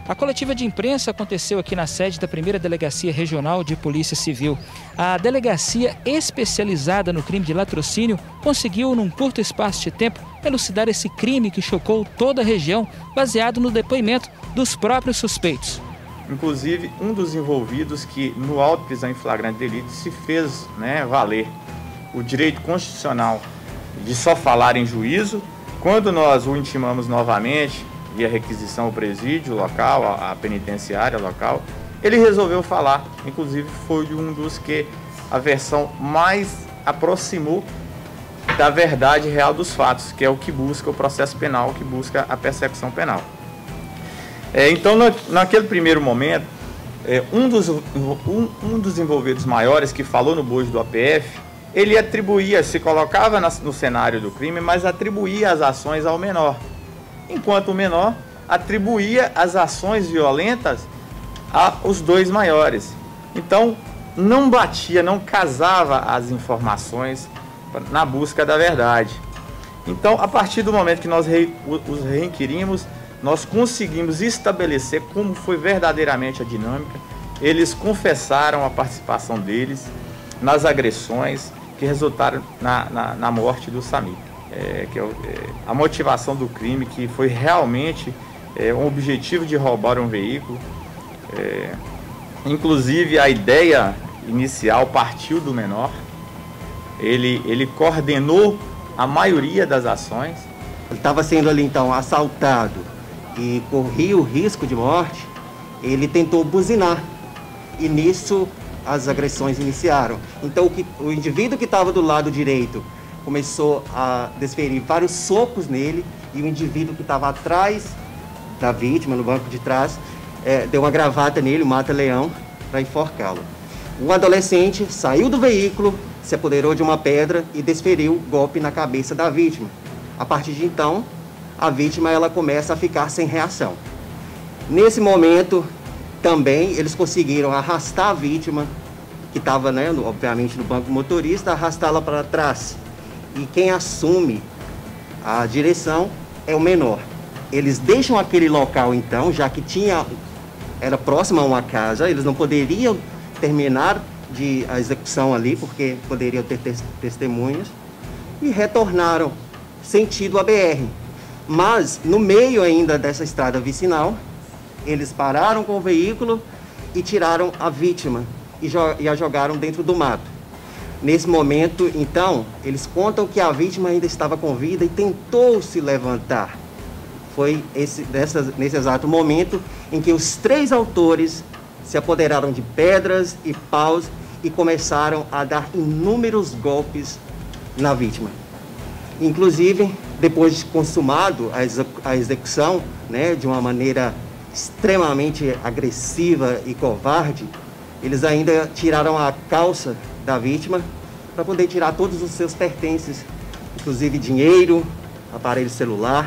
A coletiva de imprensa aconteceu aqui na sede da 1ª Delegacia Regional de Polícia Civil. A delegacia especializada no crime de latrocínio conseguiu, num curto espaço de tempo, elucidar esse crime que chocou toda a região, baseado no depoimento dos próprios suspeitos. Inclusive, um dos envolvidos que, no auto de prisão em flagrante delito, se fez valer o direito constitucional de só falar em juízo. Quando nós o intimamos novamente, via requisição ao presídio local, a penitenciária local, ele resolveu falar. Inclusive, foi um dos que a versão mais aproximou da verdade real dos fatos, que é o que busca o processo penal, o que busca a persecução penal. Então, naquele primeiro momento, um dos envolvidos maiores que falou no bojo do APF, ele atribuía, se colocava no cenário do crime, mas atribuía as ações ao menor, enquanto o menor atribuía as ações violentas aos dois maiores. Então, não batia, não casava as informações na busca da verdade. Então, a partir do momento que nós os reinquirimos, nós conseguimos estabelecer como foi verdadeiramente a dinâmica. Eles confessaram a participação deles nas agressões que resultaram na morte do Samir. A motivação do crime, que foi realmente um objetivo de roubar um veículo. Inclusive, a ideia inicial partiu do menor. Ele coordenou a maioria das ações. Ele estava sendo ali então assaltado e corria o risco de morte. Ele tentou buzinar e nisso as agressões iniciaram. Então o indivíduo que estava do lado direito começou a desferir vários socos nele e o indivíduo que estava atrás da vítima, no banco de trás, deu uma gravata nele, um mata-leão, para enforcá-lo. Um adolescente saiu do veículo, se apoderou de uma pedra e desferiu golpe na cabeça da vítima. A partir de então, a vítima ela começa a ficar sem reação. Nesse momento, também eles conseguiram arrastar a vítima, que estava, obviamente, no banco motorista, arrastá-la para trás. E quem assume a direção é o menor. Eles deixam aquele local, então, já que era próximo a uma casa, eles não poderiam terminar a execução ali, porque poderiam ter testemunhas, e retornaram sentido a BR. Mas, no meio ainda dessa estrada vicinal, eles pararam com o veículo e tiraram a vítima e a jogaram dentro do mato. Nesse momento, então, eles contam que a vítima ainda estava com vida e tentou se levantar. Foi nesse exato momento em que os três autores se apoderaram de pedras e paus e começaram a dar inúmeros golpes na vítima. Inclusive, depois de consumado a execução, de uma maneira extremamente agressiva e covarde, eles ainda tiraram a calça da vítima para poder tirar todos os seus pertences, inclusive dinheiro, aparelho celular.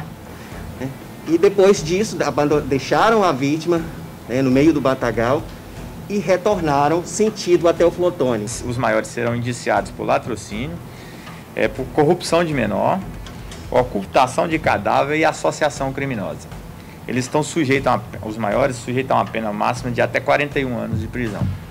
E depois disso, deixaram a vítima no meio do matagal e retornaram sentido até o Flotone. Os maiores serão indiciados por latrocínio, por corrupção de menor, ocultação de cadáver e associação criminosa. Eles estão sujeitos, os maiores, sujeitos a uma pena máxima de até 41 anos de prisão.